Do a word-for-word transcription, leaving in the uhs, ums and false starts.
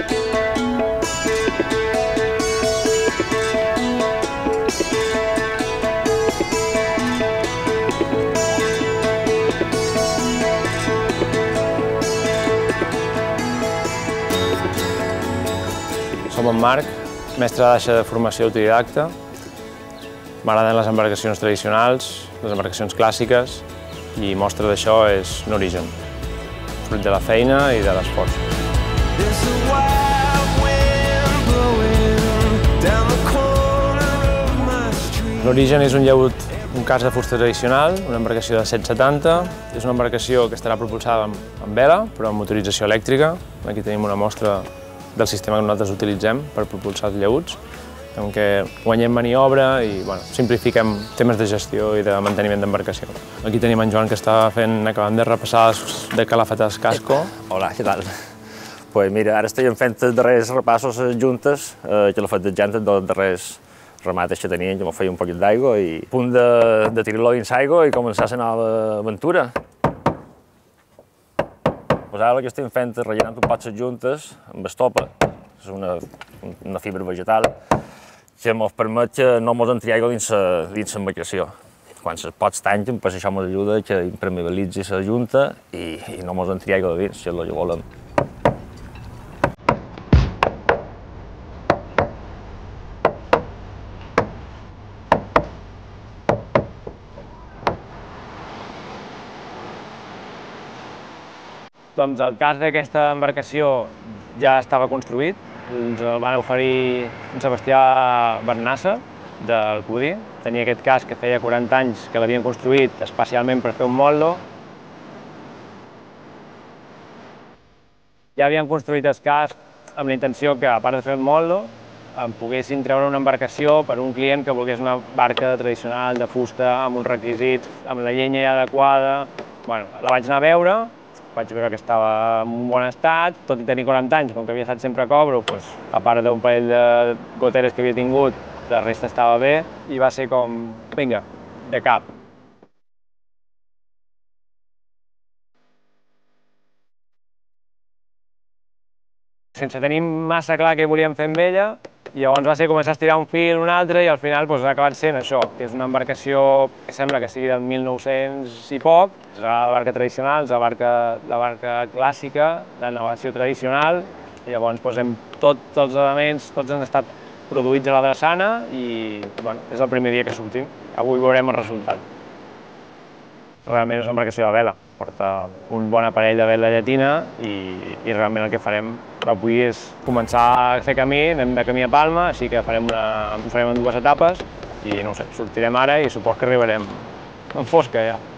Som en Marc, mestre d'aixa de formació autodidacta. M'agraden les embarcacions tradicionals, les embarcacions clàssiques, i mostra d'això és N'Origen, fruit de la feina i de l'esforç. N'Origen és un llaüt, un cas de fusta tradicional, una embarcació de set setanta. És una embarcació que estarà propulsada amb vela, però amb motorització elèctrica. Aquí tenim una mostra del sistema que nosaltres utilitzem per propulsar els llaüts, en què guanyem maniobra i bueno, simplifiquem temes de gestió i de manteniment d'embarcació. Aquí tenim en Joan que està fent, acabant de repassar de calafetar el casco. Hola, què tal? Pues mira, ara estem fent els darrers repassos juntes, eh, calafetejant dels darrers remates que tenien, que m'ho feia un poquet d'aigua i a punt de, de tirar-lo dins l'aigua i començar la nova aventura. Pues ara el que estem fent és rellenant un poc les juntes amb estopa. És una, una fibra vegetal que ens permet que no ens entri aigua dins l'embarcació. Quan els pots tanquen, pues això ens ajuda que impermeabilitzi la junta i, i no ens entri aigua de dins, que és el que volem. Doncs el cas d'aquesta embarcació ja estava construït. Ens el van oferir en Sebastià Bernassa, del Cudi. Tenia aquest casc que feia quaranta anys que l'havien construït especialment per fer un motlo. Ja havien construït el casc amb la intenció que, a part de fer un motlo, em poguessin treure una embarcació per a un client que volgués una barca tradicional de fusta amb uns requisits, amb la llenya ja adequada. Bueno, la vaig anar a veure. Vaig veure que estava en un bon estat, tot i tenir quaranta anys, com que havia estat sempre a cobro, doncs, a part d'un parell de goteres que havia tingut, la resta estava bé, i va ser com, vinga, de cap. Sense tenir massa clar què volíem fer amb ella, llavors va ser començar a estirar un fil, un altre, i al final doncs, ha acabat sent això, que és una embarcació que sembla que sigui del mil nou-cents i poc. És la barca tradicional, és la barca, la barca clàssica, de navegació tradicional. I llavors posem tots els elements, tots han estat produïts a la drassana i bueno, és el primer dia que sortim. Avui veurem el resultat. Realment és una embarcació de vela, porta un bon aparell de vela llatina i, i realment el que farem avui és començar a fer camí, anem de camí a Palma, així que farem, una, farem en dues etapes i no ho sé, sortirem ara i supos que arribarem en fosca ja.